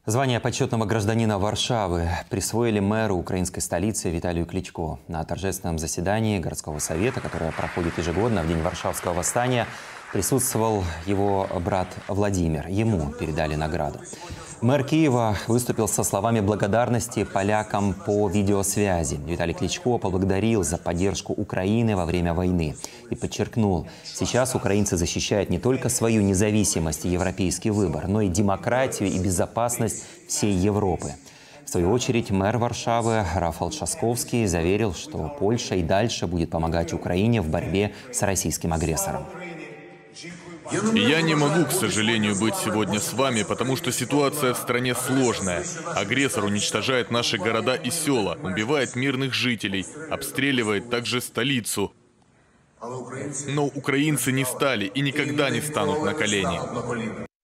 Звание почетного гражданина Варшавы присвоили мэру украинской столицы Виталию Кличко. На торжественном заседании городского совета, которое проходит ежегодно в день Варшавского восстания, присутствовал его брат Владимир. Ему передали награду. Мэр Киева выступил со словами благодарности полякам по видеосвязи. Виталий Кличко поблагодарил за поддержку Украины во время войны и подчеркнул, сейчас украинцы защищают не только свою независимость и европейский выбор, но и демократию и безопасность всей Европы. В свою очередь, мэр Варшавы Рафал Трzaskowski заверил, что Польша и дальше будет помогать Украине в борьбе с российским агрессором. Я не могу, к сожалению, быть сегодня с вами, потому что ситуация в стране сложная. Агрессор уничтожает наши города и села, убивает мирных жителей, обстреливает также столицу. Но украинцы не стали и никогда не станут на колени.